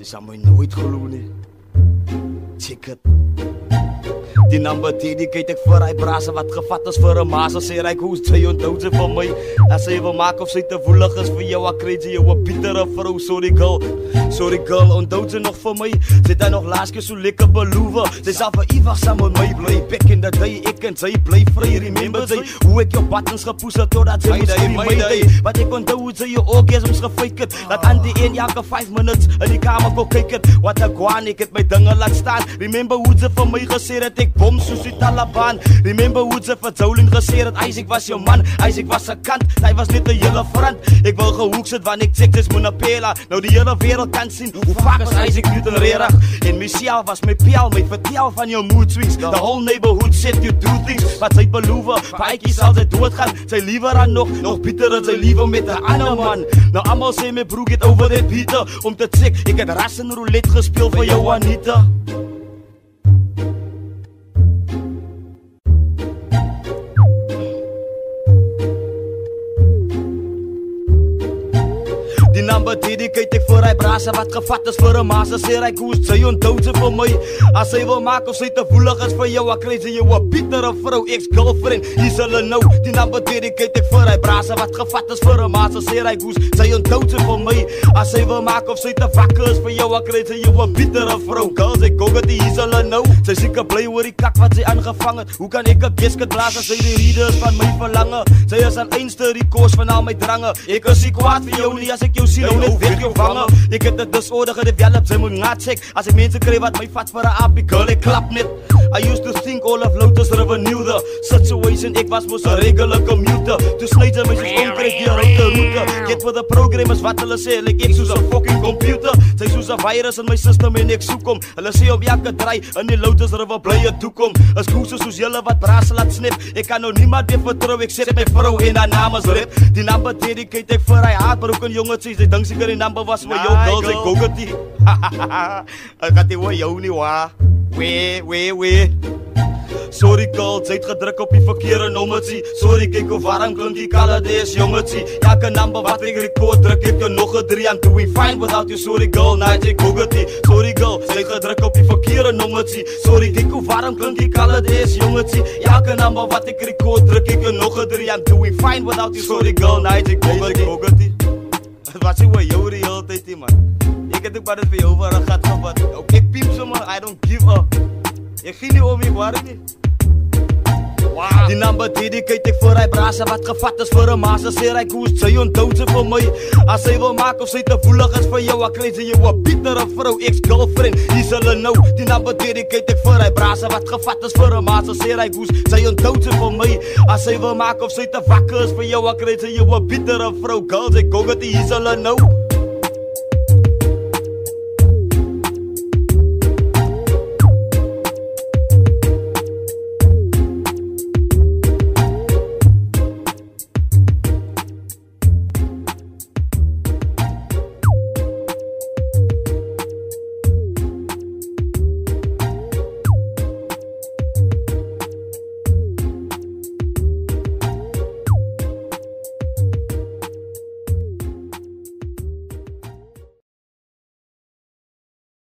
Jy sal my nooit glo nie. Check it. Die number dedicate ek vir hy brase wat gevat is vir 'n maas. Sê hy hoes sy onthou sy vir my. As sy wil maak of sy te woelig is vir jou, ek kry jy 'n bittere vrou. Sorry girl, onthou sy nog vir my. Sy het nog laas keer so lekker beloof. Sy sal vir ewig saam met my bly. Back in the day, ek en sy bly vry. Remember sy hoe ek jou buttons gepoes het totdat sy moes vir my day. Wat ek onthou hoe sy jou orgasms gefake het. Dat aan die een elke 5 minutes in die kamer kon kyk het. Wat ek gwaan, ek het my dinge laat staan. Remember hoe sy vir my gesê het ek bom soos die Taliban. Remember hoe sy vir Jolien gesê het Isaac was jou man, Isaac was 'n kant. Hy was net 'n hele front. Ek wil gehoek sit wanneer ek check dis Monapela. Nou die hele wêreld kan sien hoe vaak is Isaac Newton reg. En Michelle was my pel, my vertel van jou mood swings. The whole neighborhood said you do things. Wat sy beloof, paadjie sal sy doodgaan. Sy liewer aan nog Pieter as sy liewe met 'n ander man. Nou almal sê my broer get over that Pieter. Om te check, ek het Russian roulette gespeel vir jou Anita. Die number dedicate ek vir hy brase wat gevat is vir 'n maas. Sê hy koes sy onthou sy vir my. As sy wil maak of sy te woelig is vir jou, ek kry sy jou 'n bittere vrou, ex-girlfriend. Hier sal hulle nou. Die number dedicate ek vir hy brase wat gevat is vir 'n maas. Sê hy koes sy onthou sy vir my. As sy wil maak of sy te wakker is vir jou, ek kry sy jou 'n bittere vrou. Girls, ek gou dit hier sal hulle nou. Sy seker bly oor die kak wat sy aangevang het. Hoe kan ek 'n gesket blaas as sy die readers van my verlange? Sy is aan einste die kos van al my drange. Ek is nie kwaad vir jou nie as ek jou sien nou net weg jou vange. Ek het 'n disorder gedevelop, sy moet na check. As ek mense kry wat my vat vir 'n appie, girl, ek klap net. I used to think all of Lotus River knew the situation. Ek was mos 'n regular commuter. Toe sny sy my soos onkruid die route. Get with the program is wat hulle sê, like ek soos 'n fucking computer. Sy soos 'n virus in my system en ek soek hom. Hulle sê op elke draai in die Lotus River bly 'n toekom. Is koese soos julle wat braas laat snip. Ek kan nou niemand meer vertrou, ek sê my vrou en haar naam is Rip. Die number dedicate ek vir hy heartbroken jongetjie. Sy dink seker die number was vir jou girls, ek gou dit. Ek het dit oor jou nie wa. Wee. Sorry girl, sy het gedruk op die verkeerde nommertjie. Sorry, kyk hoe warm klink die Calades jongetjie. Elke number wat ek record druk ek jou nog 'n 3 aan. Doing fine without you, sorry girl, night ek gou dit. Sorry girl, sy het gedruk op die verkeerde nommertjie. Sorry, kyk hoe warm klink die Calades jongetjie. Elke number wat ek record druk ek jou nog 'n 3 aan. Doing fine without you, sorry girl, night ek gou dit. Wat sê jy oor die hele tyd, man? Ek het ook maar dit vir jou waar gaan gevat. Ek piep sommer, I don't give up. Ek gee nie om nie, waar nie. Wow. Die number dedicate ek vir hy brase wat gevat is vir 'n maas. Sê hy koes sy onthou sy vir my. As sy wil maak of sy te woelig is vir jou, ek kry sy jou 'n bittere vrou, ex-girlfriend. Hier sal hulle nou. Die number dedicate ek vir hy brase wat gevat is vir 'n maas. Sê hy koes sy onthou sy vir my. As sy wil maak of sy te wakker is vir jou, ek kry sy jou 'n bittere vrou. Girls, ek gou dit hier sal hulle nou.